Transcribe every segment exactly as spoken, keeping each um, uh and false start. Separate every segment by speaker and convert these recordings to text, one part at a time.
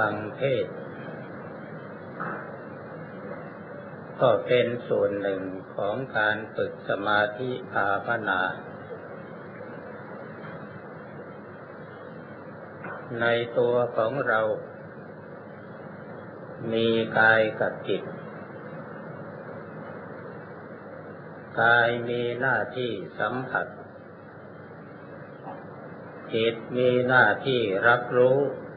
Speaker 1: ฟังเทศน์ก็เป็นส่วนหนึ่งของการฝึกสมาธิภาวนาในตัวของเรามีกายกับจิตกายมีหน้าที่สัมผัสจิตมีหน้าที่รับรู้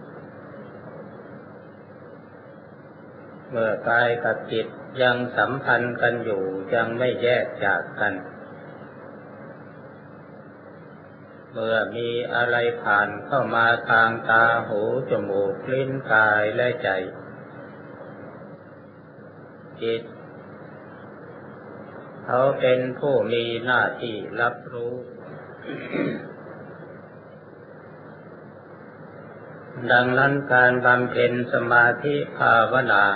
Speaker 1: เมื่อกายกับจิตยังสัมพันธ์กันอยู่ยังไม่แยกจากกันเมื่อมีอะไรผ่านเข้ามาทางตาหูจมูกลิ้นกายและใจจิตเขาเป็นผู้มีหน้าที่รับรู้ ดังนั้นการบำเพ็ญสมาธิภาวนา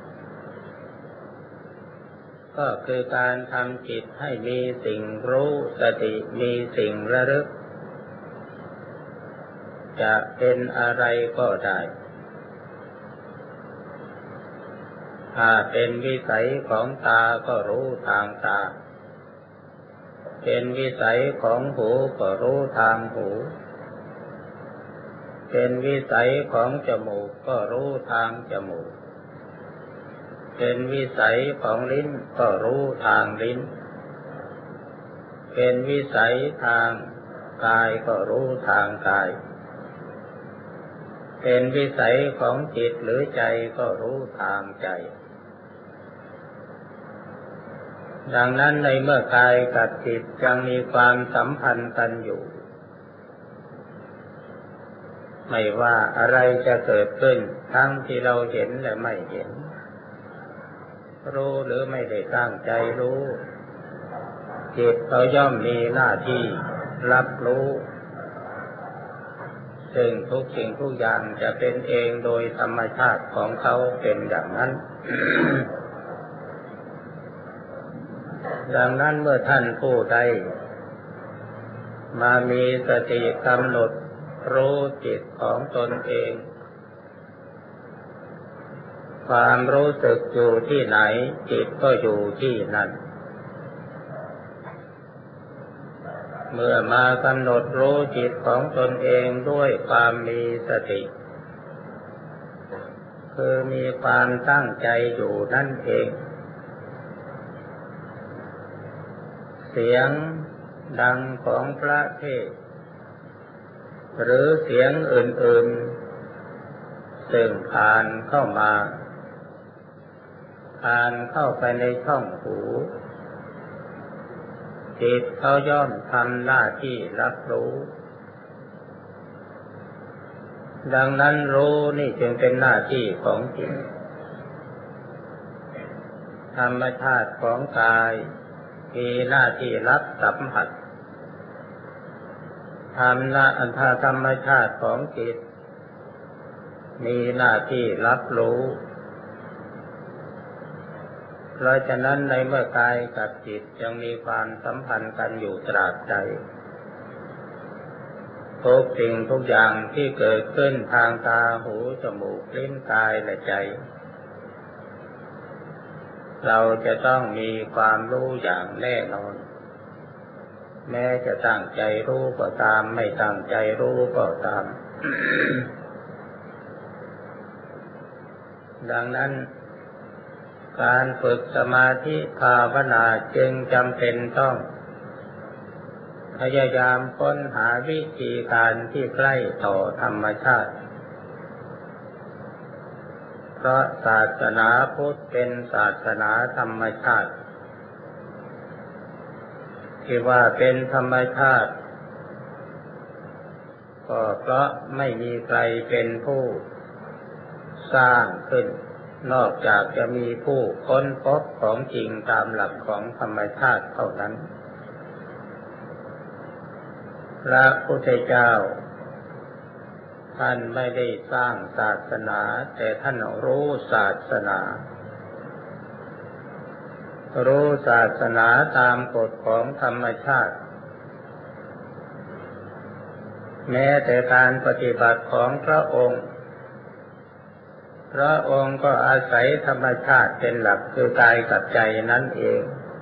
Speaker 1: ก็คือการทำจิตให้มีสิ่งรู้สติมีสิ่งระลึกจะเป็นอะไรก็ได้ถ้าเป็นวิสัยของตาก็รู้ทางตาเป็นวิสัยของหูก็รู้ทางหูเป็นวิสัยของจมูกก็รู้ทางจมูกเป็นวิสัยของลิ้นก็รู้ทางลิ้นเป็นวิสัยทางกายก็รู้ทางกายเป็นวิสัยของจิตหรือใจก็รู้ทางใจดังนั้นในเมื่อกายกับจิตยังมีความสัมพันธ์กันอยู่ไม่ว่าอะไรจะเกิดขึ้นทั้งที่เราเห็นและไม่เห็นรู้หรือไม่ได้ตั้งใจรู้จิตเขาย่อมมีหน้าที่รับรู้ซึ่งทุกสิ่งทุกอย่างจะเป็นเองโดยธรรมชาติของเขาเป็นอย่างนั้น ดังนั้นเมื่อท่านผู้ใดมามีสติกำหนดรู้จิตของตนเองความรู้สึกอยู่ที่ไหนจิตก็อยู่ที่นั่นเมื่อมากำหนดรู้จิตของตนเองด้วยความมีสติคือมีความตั้งใจอยู่นั่นเองเสียงดังของพระเทศน์หรือเสียงอื่นๆซึ่งผ่านเข้ามาผ่านเข้าไปในช่องหูจิตเขาย่อมทำหน้าที่รับรู้ดังนั้นรู้นี่จึงเป็นหน้าที่ของจิตธรรมชาติของกายมีหน้าที่รับสัมผัสธรรมะอันธาธรรมชาติของจิตมีหน้าที่รับรู้เพราะฉะนั้นในเมื่อกายกับจิตยังมีความสัมพันธ์กันอยู่ตราบใดทุกสิ่งทุกอย่างที่เกิดขึ้นทางตาหูจมูกลิ้นกายและใจเราจะต้องมีความรู้อย่างแน่นอนแม้จะตั้งใจรู้ก็ตามไม่ตั้งใจรู้ก็ตาม ดังนั้นการฝึกสมาธิภาวนาจึงจำเป็นต้องพยายามค้นหาวิธีการที่ใกล้ต่อธรรมชาติเพราะศาสนาพุทธเป็นศาสนาธรรมชาติที่ว่าเป็นธรรมชาติก็เพราะไม่มีใครเป็นผู้สร้างขึ้นนอกจากจะมีผู้ค้นพบของจริงตามหลักของธรรมชาติเท่านั้นพระพุทธเจ้าท่านไม่ได้สร้างศาสนาแต่ท่านรู้ศาสนารู้ศาสนาตามกฎของธรรมชาติแม้แต่การปฏิบัติของพระองค์พระองค์ก็อาศัยธรรมชาติเป็นหลักคือกายกับใจนั่นเอง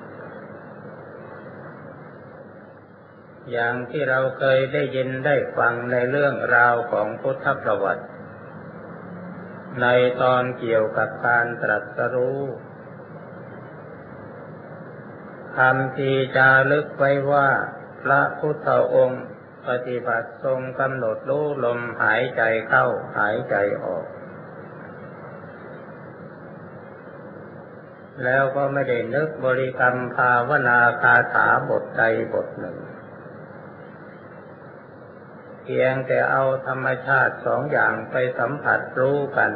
Speaker 1: อย่างที่เราเคยได้ยินได้ฟังในเรื่องราวของพุทธประวัติในตอนเกี่ยวกับการตรัสรู้คำที่จารึกไว้ว่าพระพุทธองค์ปฏิบัติทรงกำหนดรู้ลมหายใจเข้าหายใจออกแล้วก็ไม่ได้นึกบริกรรมภาวนาคาถาบทใดบทหนึ่งเพียงแต่เอาธรรมชาติสองอย่างไปสัมผัสรู้กัน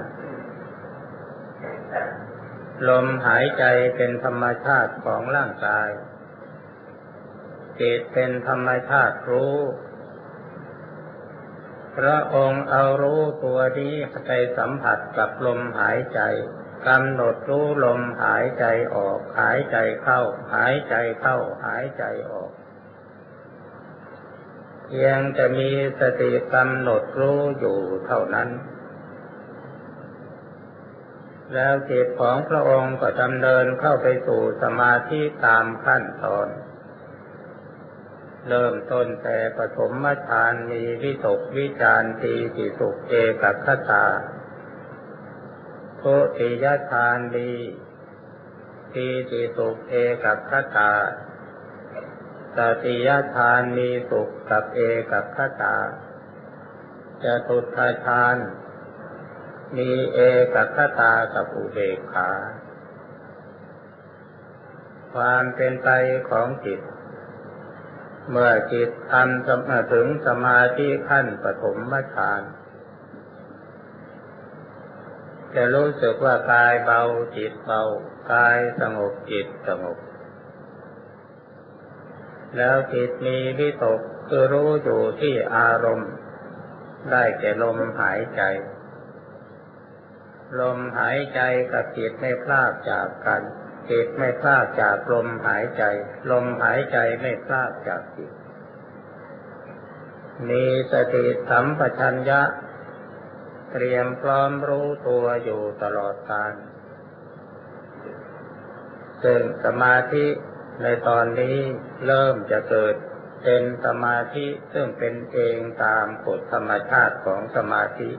Speaker 1: ลมหายใจเป็นธรรมชาติของร่างกายจิตเป็นธรรมชาติรู้พระองค์เอารู้ตัวนี้ไปสัมผัสกับลมหายใจกำหนดรู้ลมหายใจออกหายใจเข้าหายใจเข้าหายใจออกเพียงจะมีสติกำหนดรู้อยู่เท่านั้นแล้วจิตของพระองค์ก็ดำเนินเข้าไปสู่สมาธิตามขั้นตอนเริ่มต้นแต่ปฐมฌานมีวิตกวิจารปีติสุขเอกคตาทุติยฌานดีปีติสุขเอกคตาตติยฌานมีสุขกับเอกคตาจตุตถฌานมีเอกคตากับอุเบกขาความเป็นไปของจิตเมื่อจิตทำมาถึงสมาธิขั้นปฐมฌานจะรู้สึกว่ากายเบาจิตเบากายสงบจิตสงบแล้วจิตมีวิตกคือรู้อยู่ที่อารมณ์ได้แก่ลมหายใจลมหายใจกับจิตไม่พลากจากกันจิตไม่พลากจากลมหายใจลมหายใจไม่พลากจากจิตมีสติสัมปชัญญะเตรียมพร้อมรู้ตัวอยู่ตลอดกาลซึ่งสมาธิในตอนนี้เริ่มจะเกิดเป็นสมาธิซึ่งเป็นเองตามกฎธรรมชาติของสมาธิ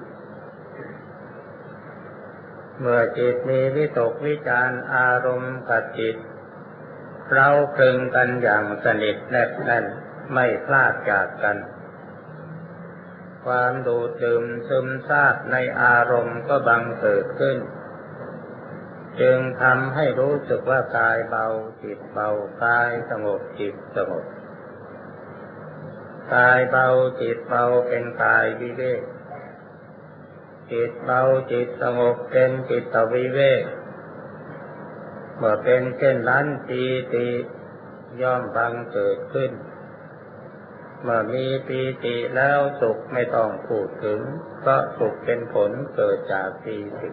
Speaker 1: เมื่อจิตมีวิตกวิจารอารมณ์กับจิตเราคลึงกันอย่างสนิทแนบแน่นไม่พลาดจากกันความดูดดื่มซึมซาบในอารมณ์ก็บังเกิดขึ้นจึงทำให้รู้สึกว่ากายเบาจิตเบากายสงบจิตสงบกายเบาจิตเบาเป็นกายวิเวกจิตเบาจิตสงบเป็นจิตวิเวกเมื่อเป็นเช่นนั้นปีติย่อมบังเกิดขึ้นเมื่อมีปีติแล้วสุขไม่ต้องพูดถึงเพราะสุขเป็นผลเกิดจากปีติ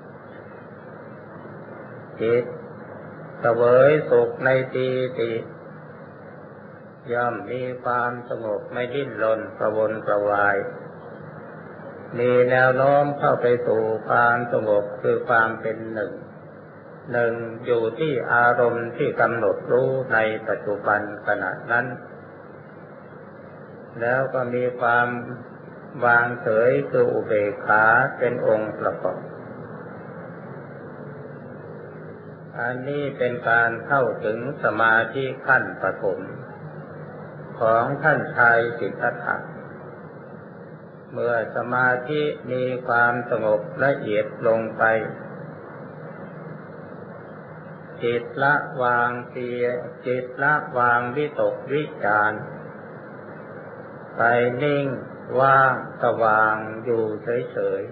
Speaker 1: จิตเสวยสุขในปีติย่อมมีความสงบไม่ดิ้นรนกระวนกระวายมีแนวโน้มเข้าไปสู่ความสงบคือความเป็นหนึ่งหนึ่งอยู่ที่อารมณ์ที่กำหนดรู้ในปัจจุบันขณะนั้นแล้วก็มีความวางเฉยคืออุเบกขาเป็นองค์ประกอบอันนี้เป็นการเข้าถึงสมาธิขั้นปฐมของท่านชายสิทธัตถะเมื่อสมาธิมีความสงบละเอียดลงไปจิตละวางเสียจิตละวางวิตกวิจารไปนิ่งว่างสว่างอยู่เฉย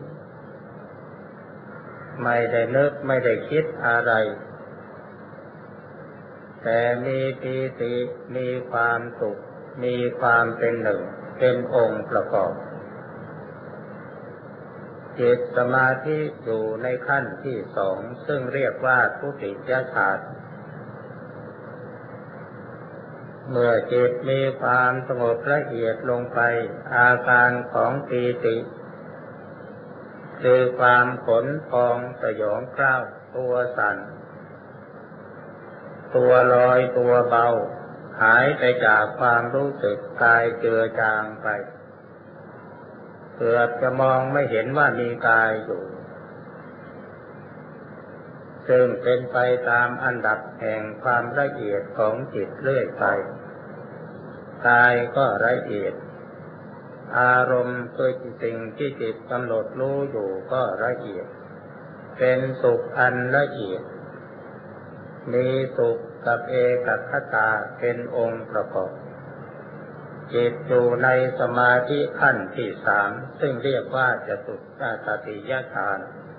Speaker 1: ๆไม่ได้นึกไม่ได้คิดอะไรแต่มีปีติมีความสุขมีความเป็นหนึ่งเป็นองค์ประกอบจิตสมาธิอยู่ในขั้นที่สองซึ่งเรียกว่าทุติยฌานเมื่อจิตมีความสงบละเอียดลงไปอาการของปีติคือความขนพองสยองกล้าวตัวสั่นตัวลอยตัวเบาหายไปจากความรู้สึกกายเจือจางไปเกือบจะมองไม่เห็นว่ามีกายอยู่ซึ่งเป็นไปตามอันดับแห่งความละเอียดของจิตเรื่อยไปกายก็ละเอียดอารมณ์คือสิ่งที่จิตกำหนดรู้อยู่ก็ละเอียดเป็นสุขอันละเอียดมีสุขกับเอกัคตาเป็นองค์ประกอบจิตอยู่ในสมาธิขั้นที่สามซึ่งเรียกว่าจตุตติยฌาน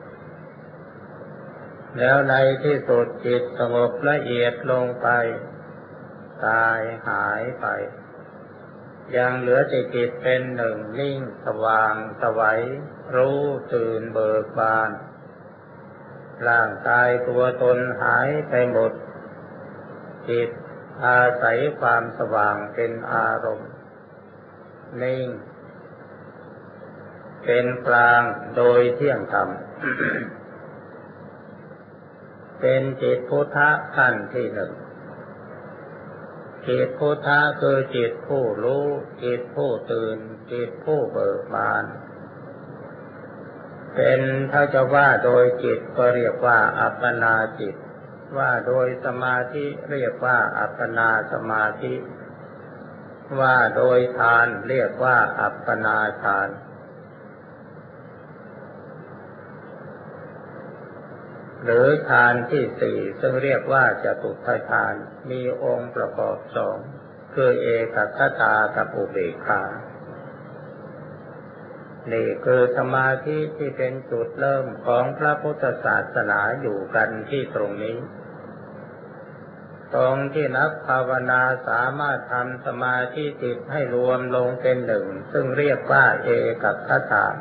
Speaker 1: แล้วในที่สุดจิตสงบละเอียดลงไปกายหายไปยังเหลือแต่จิตเป็นหนึ่งนิ่งสว่างไสวรู้ตื่นเบิกบานร่างกายตัวตนหายไปหมดจิตอาศัยความสว่างเป็นอารมณ์นิ่งเป็นกลางโดยเที่ยงธรรม เป็นจิตพุทธะขั้นที่หนึ่งจิตพุทธะคือจิตผู้รู้จิตผู้ตื่นจิตผู้เบิกบานเป็นถ้าจะว่าโดยจิตก็เรียกว่าอัปปนาจิตว่าโดยสมาธิเรียกว่าอัปปนาสมาธิว่าโดยฌานเรียกว่าอัปปนาฌานหรือฌานที่สี่ซึ่งเรียกว่าจตุตถฌานมีองค์ประกอบสองคือเอกัคตากับอุเบกขานี่คือสมาธิที่เป็นจุดเริ่มของพระพุทธศาสนาอยู่กันที่ตรงนี้ตรงที่นักภาวนาสามารถทำสมาธิจิตให้รวมลงเป็นหนึ่งซึ่งเรียกว่าเอกัคตา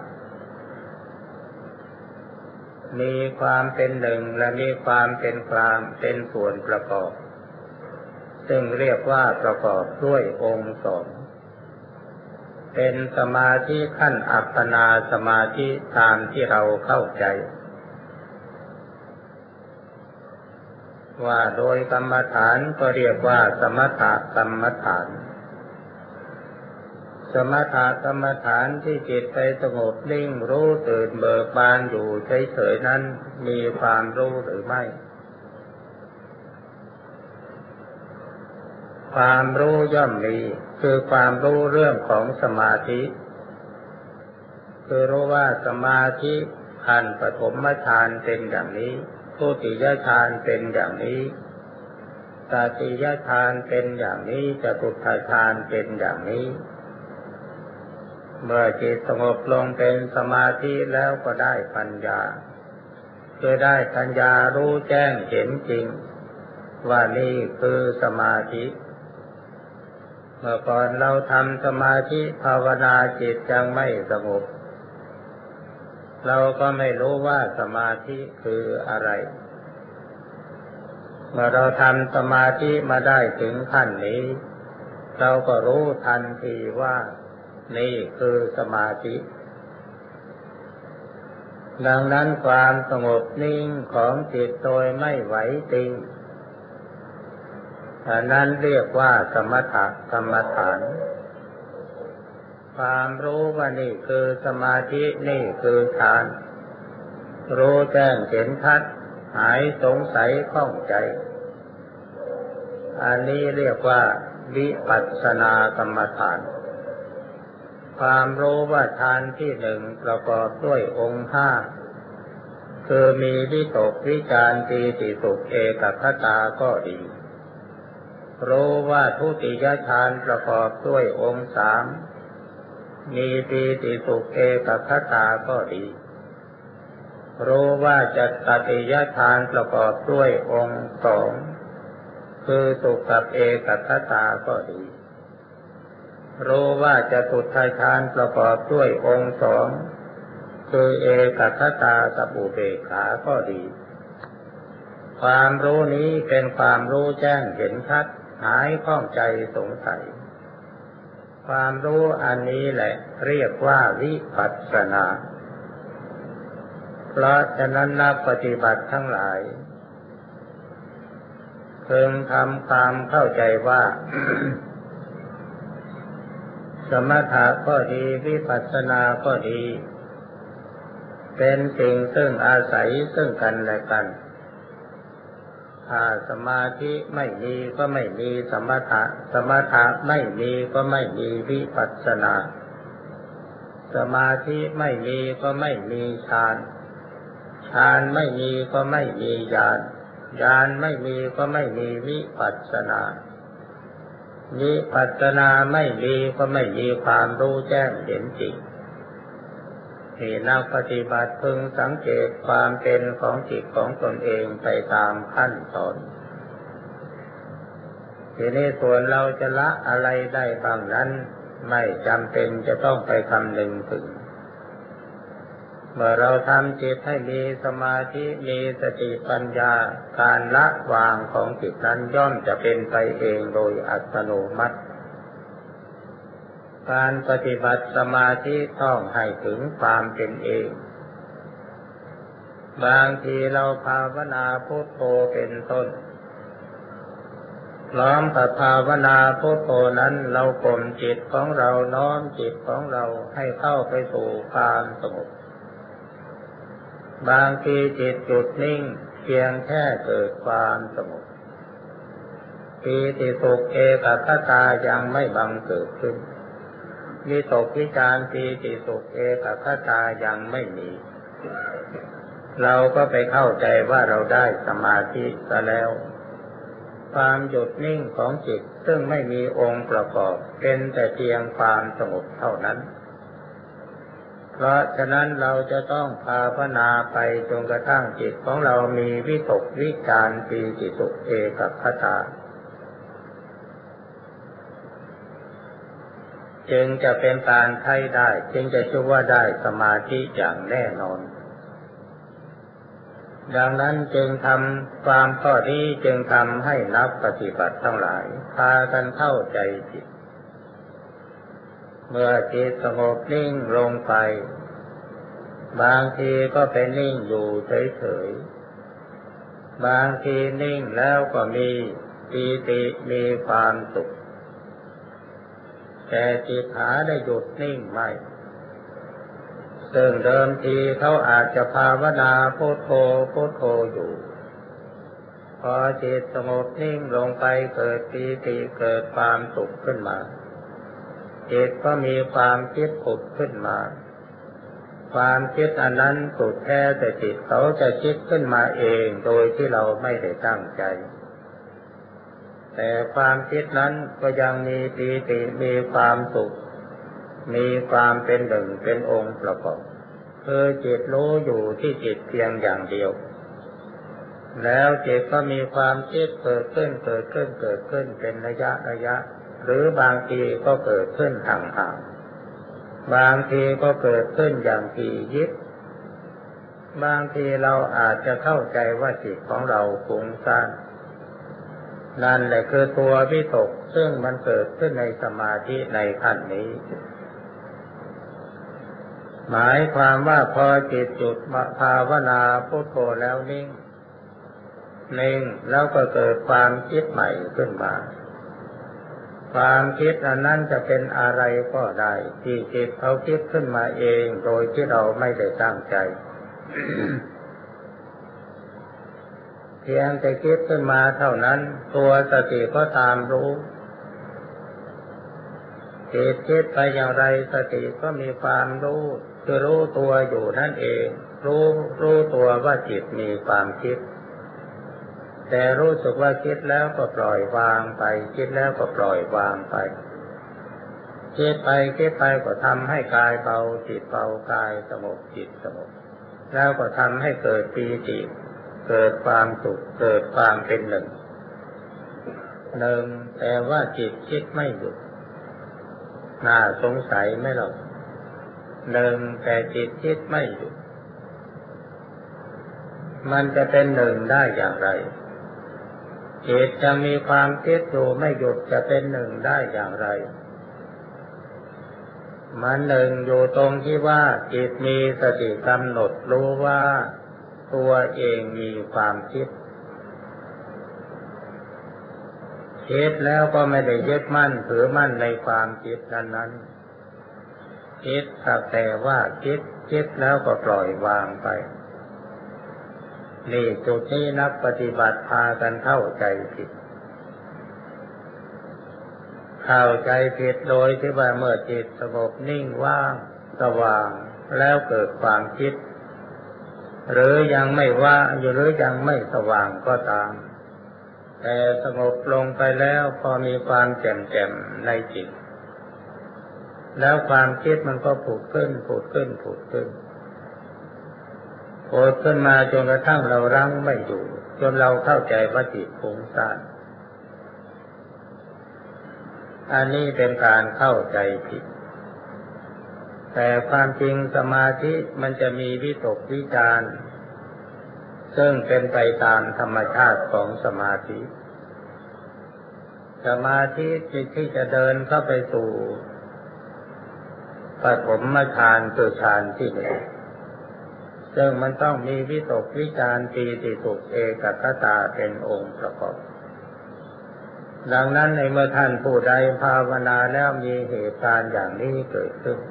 Speaker 1: มีความเป็นหนึ่งและมีความเป็นกลางเป็นส่วนประกอบซึ่งเรียกว่าประกอบด้วยองค์สองเป็นสมาธิขั้นอัปปนาสมาธิตามที่เราเข้าใจว่าโดยกรรมฐานก็เรียกว่าสมถกรรมฐานสมถกรรมฐานที่จิตไปสงบนิ่งรู้ตื่นเบิกบานอยู่เฉยๆนั้นมีความรู้หรือไม่ความรู้ย่อมมีคือความรู้เรื่องของสมาธิคือรู้ว่าสมาธิขั้นปฐมฌานเป็นอย่างนี้ทุติยฌานเป็นอย่างนี้ตติยฌานเป็นอย่างนี้จตุตถฌานเป็นอย่างนี้เมื่อจิตสงบลงเป็นสมาธิแล้วก็ได้ปัญญาคือได้ปัญญารู้แจ้งเห็นจริงว่านี่คือสมาธิเมื่อก่อนเราทำสมาธิภาวนาจิตยังไม่สงบเราก็ไม่รู้ว่าสมาธิคืออะไรเมื่อเราทำสมาธิมาได้ถึงขั้นนี้เราก็รู้ทันทีว่านี่คือสมาธิดังนั้นความสงบนิ่งของจิตโดยไม่ไหวติงอันนั้นเรียกว่าสมถกรรมฐานความรู้ว่านี่คือสมาธินี่คือฌานรู้แจ้งเห็นชัดหายสงสัยข้องใจอันนี้เรียกว่าวิปัสสนากรรมฐานความรู้ว่าฌานที่หนึ่งประกอบด้วยองค์ห้าคือมีวิตกวิจารปีติสุขเอกัคตาก็ดีรู้ว่าทุติยฌานประกอบด้วยองค์สามมีปีติสุขเอกัคตาก็ดีรู้ว่าจัตติยฌานประกอบด้วยองค์สองคือสุขกับเอกัคตาก็ดีรู้ว่าจตุตถฌานประกอบด้วยองค์สองคือเอกัคตากับอุเบกขาก็ดีความรู้นี้เป็นความรู้แจ้งเห็นชัดหายข้องใจสงสัยความรู้อันนี้แหละเรียกว่าวิปัสสนาเพราะฉะนั้นนักปฏิบัติทั้งหลายเพิ่งทำความเข้าใจว่า สมถะก็ดีวิปัสสนาก็ดีเป็นสิ่งซึ่งอาศัยซึ่งกันและกันถ้าสมาธิไม่มีก็ไม่มีสมถะสมถะไม่มีก็ไม่มีวิปัสสนาสมาธิไม่มีก็ไม่มีฌานฌานไม่มีก็ไม่มีญาณญาณไม่มีก็ไม่มีวิปัสสนาวิปัสสนาไม่มีก็ไม่มีความรู้แจ้งเห็นจริงที่นักปฏิบัติพึงสังเกตความเป็นของจิตของตนเองไปตามขั้นตอนทีนี้ส่วนเราจะละอะไรได้บ้างนั้นไม่จำเป็นจะต้องไปคำนึงถึงเมื่อเราทำจิตให้มีสมาธิมีสติปัญญาการละวางของจิตนั้นย่อมจะเป็นไปเองโดยอัตโนมัติการปฏิบัติสมาธิต้องให้ถึงความเป็นเองบางทีเราภาวนาพุทโธเป็นต้นพร้อมกับภาวนาพุทโธนั้นเราข่มจิตของเราน้อมจิตของเราให้เข้าไปสู่ความสงบบางทีจิตหยุดนิ่งเพียงแค่เกิดความสงบปีติสุขเอกคตายังไม่บังเกิดขึ้นวิตกวิจารปีติสุขเอกคตายังไม่มีเราก็ไปเข้าใจว่าเราได้สมาธิซะแล้วความหยุดนิ่งของจิตซึ่งไม่มีองค์ประกอบเป็นแต่เพียงความสงบเท่านั้นเพราะฉะนั้นเราจะต้องภาวนาไปจนกระทั่งจิตของเรามีวิตกวิจารปีติสุขเอกคตาจึงจะเป็นการใช้ได้จึงจะชื่อว่าได้สมาธิอย่างแน่นอนดังนั้นจึงทำความข้อนี้จึงทำให้นักปฏิบัติทั้งหลายพากันเข้าใจจิตเมื่อจิตสงบนิ่งลงไปบางทีก็ไปนิ่งอยู่เฉยๆบางทีนิ่งแล้วก็มีปีติมีความสุขแต่จิตหาได้หยุดนิ่งไม่ซึ่งเดิมทีเขาอาจจะภาวนาพุทโธพุทโธอยู่พอจิตสงบนิ่งลงไปเกิดปีติเกิดความสุขขึ้นมาจิตก็มีความคิดผุดขึ้นมาความคิดอันนั้นสุดแท้แต่จิตเขาจะคิดขึ้นมาเองโดยที่เราไม่ได้ตั้งใจแต่ความคิดนั้นก็ยังมีปีติมีความสุขมีความเป็นหนึ่งเป็นองค์ประกอบคือจิตรู้อยู่ที่จิตเพียงอย่างเดียวแล้วจิตก็มีความคิดเกิดขึ้นเกิดขึ้นเกิดขึ้นเป็นระยะระยะหรือบางทีก็เกิดขึ้นห่างๆบางทีก็เกิดขึ้นอย่างถี่ยิบบางทีเราอาจจะเข้าใจว่าจิตของเราฟุ้งซ่านนั่นแหละคือตัววิตกซึ่งมันเกิดขึ้นในสมาธิในขั้นนี้หมายความว่าพอจิตหยุดภาวนาพุทโธแล้วนิ่งนิ่งแล้วก็เกิดความคิดใหม่ขึ้นมาความคิดอันนั้นจะเป็นอะไรก็ได้ที่จิตเขาคิดขึ้นมาเองโดยที่เราไม่ได้ตั้งใจ เพียงแต่คิดขึ้นมาเท่านั้นตัวสติก็ตามรู้จิตคิดไปอย่างไรสติก็มีความรู้คือรู้ตัวอยู่นั่นเองรู้รู้ตัวว่าจิตมีความคิดแต่รู้สึกว่าคิดแล้วก็ปล่อยวางไปคิดแล้วก็ปล่อยวางไปคิดไปคิดไปก็ทำให้กายเบาจิตเบากายสงบจิตสงบแล้วก็ทำให้เกิดปีติเกิดความสุขเกิดความเป็นหนึ่งหนึ่งแต่ว่าจิตคิดไม่หยุดน่าสงสัยไหมล่ะหนึ่งแต่จิตคิดไม่หยุดมันจะเป็นหนึ่งได้อย่างไรจิตจะมีความคิดอยู่ไม่หยุดจะเป็นหนึ่งได้อย่างไรมันหนึ่งอยู่ตรงที่ว่าจิตมีสติกำหนดรู้ว่าตัวเองมีความคิดคิดแล้วก็ไม่ได้ยึดมั่นถือมั่นในความคิดนั้นๆคิดสักแต่ว่าคิดคิดแล้วก็ปล่อยวางไปนี่จุดนี้นักปฏิบัติพากันเข้าใจผิดเข้าใจผิดโดยที่ว่าเมื่อจิตสงบนิ่งว่างสว่างแล้วเกิดความคิดหรือยังไม่ว่างหรือยังไม่สว่างก็ตามแต่สงบลงไปแล้วพอมีความแจ่มแจ่มในจิตแล้วความคิดมันก็ผุดขึ้นผุดขึ้นผุดขึ้นผุดขึ้นมาจนกระทั่งเรารั้งไม่อยู่จนเราเข้าใจว่าจิตฟุ้งซ่านอันนี้เป็นการเข้าใจผิดแต่ความจริงสมาธิมันจะมีวิตกวิจารณ์ซึ่งเป็นไปตามธรรมชาติของสมาธิสมาธิที่จะเดินเข้าไปสู่ปฐมฌานคือฌานที่หนึ่งซึ่งมันต้องมีวิตกวิจารณ์ปีติสุขเอกคตาเป็นองค์ประกอบดังนั้นในเมื่อท่านผู้ใดภาวนาแล้วมีเหตุการณ์อย่างนี้เกิดขึ้น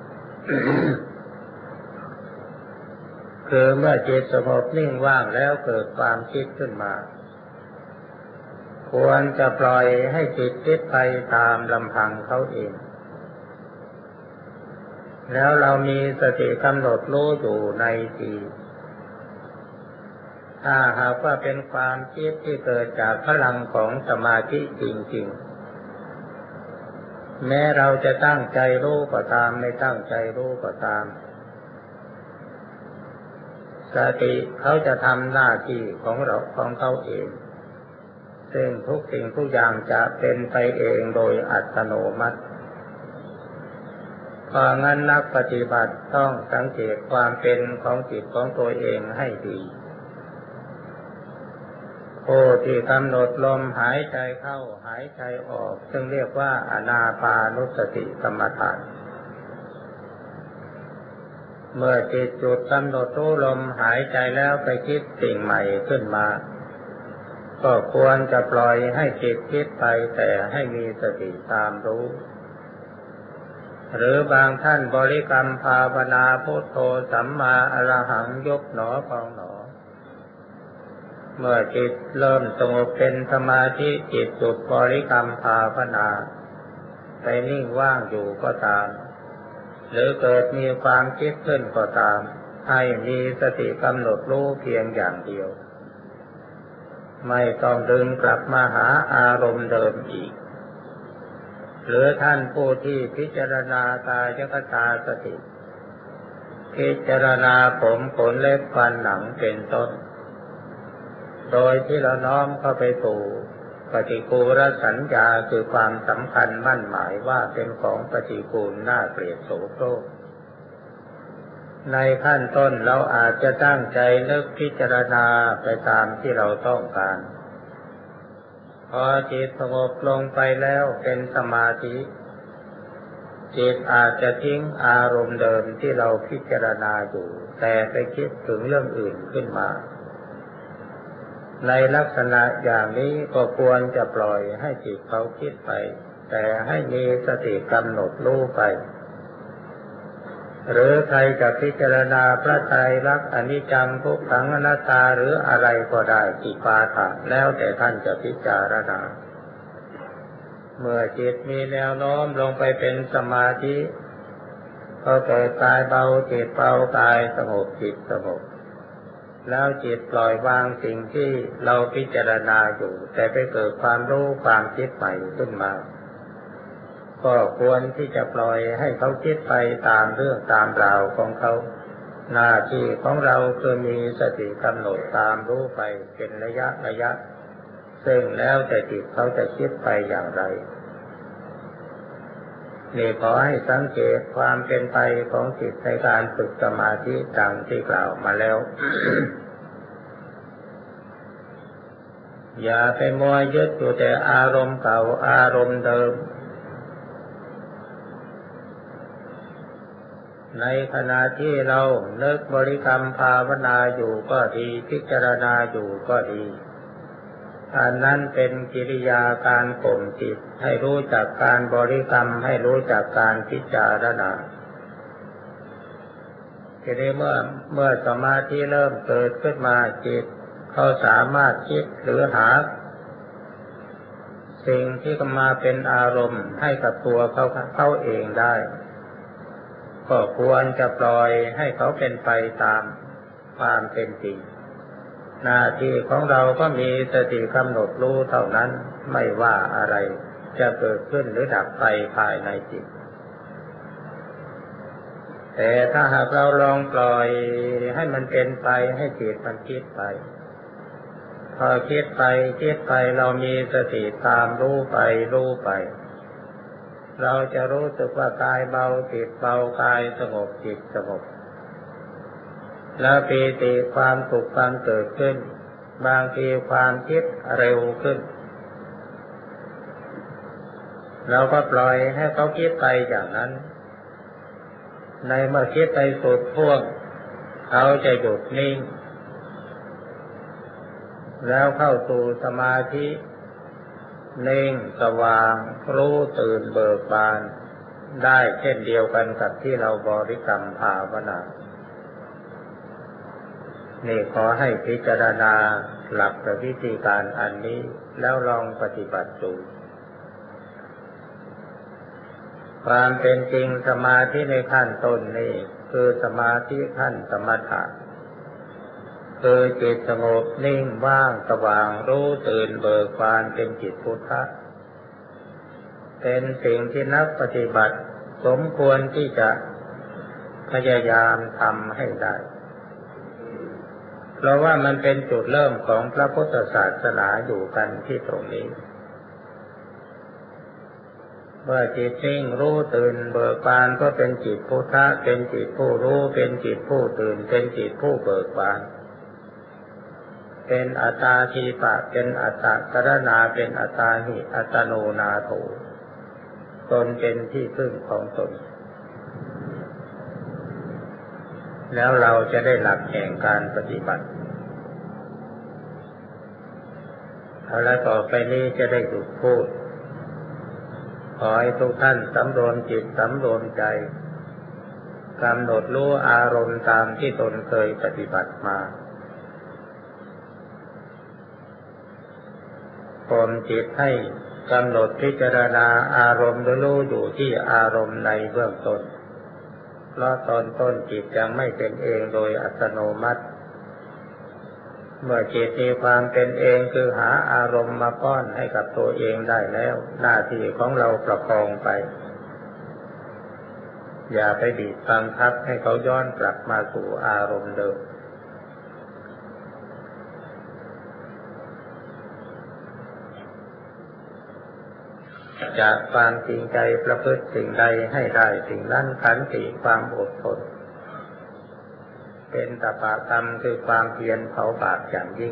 Speaker 1: คือเมื่อจิตสงบนิ่งว่างแล้วเกิดความคิดขึ้นมาควรจะปล่อยให้จิตคิดไปตามลำพังเขาเองแล้วเรามีสติกำหนดรู้อยู่ในจิตถ้าหากว่าเป็นความคิดที่เกิดจากพลังของสมาธิจริงๆแม้เราจะตั้งใจรู้ก็ตามไม่ตั้งใจรู้ก็ตามสติเขาจะทำหน้าที่ของเราของเขาเองซึ่งทุกสิ่งทุกอย่างจะเป็นไปเองโดยอัตโนมัติเพราะงั้นนักปฏิบัติต้องสังเกตความเป็นของจิตของตัวเองให้ดีผู้ที่กำหนดลมหายใจเข้าหายใจออกซึ่งเรียกว่าอานาปานุสติกรรมฐานเมื่อจิตจุดกำหนดรู้ลมหายใจแล้วไปคิดสิ่งใหม่ขึ้นมาก็ควรจะปล่อยให้จิตคิดไปแต่ให้มีสติตามรู้หรือบางท่านบริกรรมภาวนาพุทโธสัมมาอรหังยกหนอพองหนอเมื่อจิตเริ่มสงบเป็นสมาธิจิตจุดบริกรรมภาวนาไปนิ่งว่างอยู่ก็ตามหรือเกิดมีความคิดขึ้นก็ตามให้มีสติกำหนดรู้เพียงอย่างเดียวไม่ต้องดึงกลับมาหาอารมณ์เดิมอีกหรือท่านผู้ที่พิจารณากายคตาสติพิจารณาผมขนเล็บฟันหนังเป็นต้นโดยที่เราน้อมเข้าไปสู่ปฏิกูลสัญญาคือความสำคัญมั่นหมายว่าเป็นของปฏิกูลน่าเกลียดโสโครกในขั้นต้นเราอาจจะตั้งใจนึกพิจารณาไปตามที่เราต้องการพอจิตสงบลงไปแล้วเป็นสมาธิจิตอาจจะทิ้งอารมณ์เดิมที่เราพิจารณาอยู่แต่ไปคิดถึงเรื่องอื่นขึ้นมาในลักษณะอย่างนี้ก็ควรจะปล่อยให้จิตเขาคิดไปแต่ให้มีสติกำหนดรู้ไปหรือใครจะพิจารณาพระไตรลักษณ์อนิจจังทุกขังอนัตตาหรืออะไรก็ได้จิปาถะแล้วแต่ท่านจะพิจารณาเมื่อจิตมีแนวโน้มลงไปเป็นสมาธิก็เกิดกายเบาจิตเบากายสงบจิตสงบแล้วจิตปล่อยวางสิ่งที่เราพิจารณาอยู่แต่ไปเกิดความรู้ความคิดใหม่ขึ้นมาก็ควรที่จะปล่อยให้เขาคิดไปตามเรื่องตามราวของเขาหน้าที่ของเราคือมีสติกำหนดตามรู้ไปเป็นระยะระยะซึ่งแล้วแต่จิตเขาจะคิดไปอย่างไรนี่ขอให้สังเกตความเป็นไปของจิตในการฝึกสมาธิดังที่กล่าวมาแล้ว อย่าไปมัวยึดอยู่แต่อารมณ์เก่าอารมณ์เดิมในขณะที่เรานึกบริกรรมภาวนาอยู่ก็ดีพิจารณาอยู่ก็ดีอันนั้นเป็นกิริยาการข่มจิตให้รู้จักการบริกรรมให้รู้จักการพิจารณาทีนี้เมื่อเมื่อสมาธิเริ่มเกิดขึ้นมาจิตเขาสามารถคิดหรือหาสิ่งที่มาเป็นอารมณ์ให้กับตัวเขาเขาเองได้ก็ควรจะปล่อยให้เขาเป็นไปตามความเป็นจริงหน้าที่ของเราก็มีสติกำหนดรู้เท่านั้นไม่ว่าอะไรจะเกิดขึ้นหรือดับไปภายในจิตแต่ถ้าหากเราลองปล่อยให้มันเป็นไปให้จิตมันคิดไปพอคิดไปคิดไปเรามีสติตามรู้ไปรู้ไปเราจะรู้สึกว่ากายเบาจิตเบากายสงบจิตสงบแล้วปีติความสุขความเกิดขึ้นบางทีความคิดเร็วขึ้นเราก็ปล่อยให้เขาคิดไปอย่างนั้นในเมื่อคิดไปสุดท่วงเขาจะหยุดนิ่งแล้วเข้าสู่สมาธินิ่งสว่างรู้ตื่นเบิกบานได้เช่นเดียวกันกับที่เราบริกรรมภาวนานี่ขอให้พิจารณาหลักวิธีการอันนี้แล้วลองปฏิบัติดูความเป็นจริงสมาธิในขั้นต้นนี่คือสมาธิขั้นสมถะคือจิตสงบนิ่งว่างสว่างรู้ตื่นเบิกบานเป็นจิตพุทธะเป็นสิ่งที่นักปฏิบัติสมควรที่จะพยายามทำให้ได้เพราะว่ามันเป็นจุดเริ่มของพระพุทธศาสนาอยู่กันที่ตรงนี้เมื่อจิตนิ่งรู้ตื่นเบิกบานก็เป็นจิตพุทธะเป็นจิตผู้รู้เป็นจิตผู้ตื่นเป็นจิตผู้เบิกบานเป็นอัตตาทีปะเป็นอัตตกรณาเป็นอัตตาหิอัตโนนาโถตนเป็นที่พึ่งของตนแล้วเราจะได้หลักแห่งการปฏิบัติเอาละต่อไปนี้จะได้หยุดพูดขอให้ทุกท่านสำรวมจิตสำรวมใจกำหนดรู้อารมณ์ตามที่ตนเคยปฏิบัติมาข่มจิตให้กำหนดพิจารณาอารมณ์หรือรู้อยู่ที่อารมณ์ในเบื้องต้นเพราะตอนต้นจิตยังไม่เป็นเองโดยอัตโนมัติเมื่อจิตมีความเป็นเองคือหาอารมณ์มาป้อนให้กับตัวเองได้แล้วหน้าที่ของเราประคองไปอย่าไปบีบบังคับให้เขาย้อนกลับมาสู่อารมณ์เดิมจากความจริงใจประพฤติสิ่งใดให้ได้สิ่งนั้นขันติความอดทนเป็นตปะกรรมคือความเพียรเผาบาปอย่างยิ่ง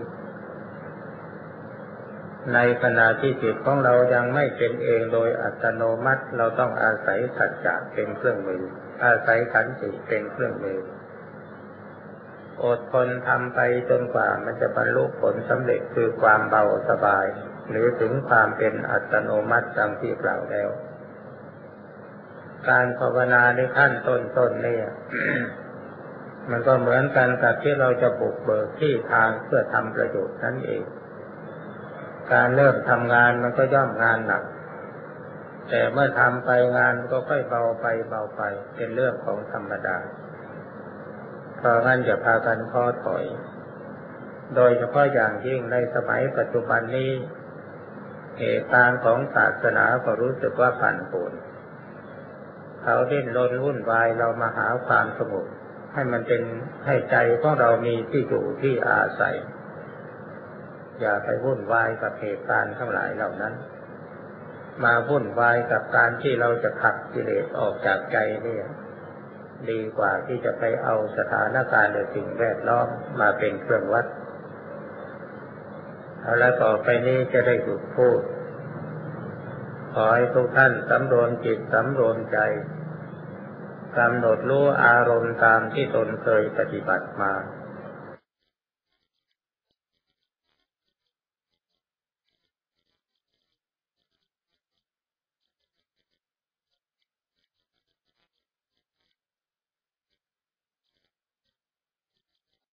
Speaker 1: ในขณะที่จิตของเรายังไม่เป็นเองโดยอัตโนมัติเราต้องอาศัยสัจจะเป็นเครื่องมืออาศัยขันติเป็นเครื่องมืออดทนทำไปจนกว่ามันจะบรรลุผลสำเร็จคือความเบาสบายหรือถึงความเป็นอัตโนมัติดังที่กล่าวแล้วการภาวนาในขั้นต้นๆนี่ มันก็เหมือนกันกับที่เราจะบุกเบิกที่ทางเพื่อทำประโยชน์นั่นเองการเริ่มทำงานมันก็ย่อมงานหนักแต่เมื่อทำไปงานก็ค่อยเบาไปเบาไปเป็นเรื่องของธรรมดาเพราะงั้นอย่าพากันท้อถอยโดยเฉพาะอย่างยิ่งในสมัยปัจจุบันนี้เหตุการณ์ของศาสนาก็รู้สึกว่าปั่นป่วนเขาดิ้นรนวุ่นวายเรามาหาความสงบให้มันเป็นให้ใจของเรามีที่อยู่ที่อาศัยอย่าไปวุ่นวายกับเหตุการณ์ทั้งหลายเหล่านั้นมาวุ่นวายกับการที่เราจะขับกิเลสออกจากใจนี่ดีกว่าที่จะไปเอาสถานการณ์หรือสิ่งแวดล้อมมาเป็นเครื่องวัดเอาละต่อไปนี้จะได้หยุดพูดขอให้ทุกท่านสำรวมจิตสำรวมใจกำหนดรู้อารมณ์ตามที่ตนเคยปฏิบัติมา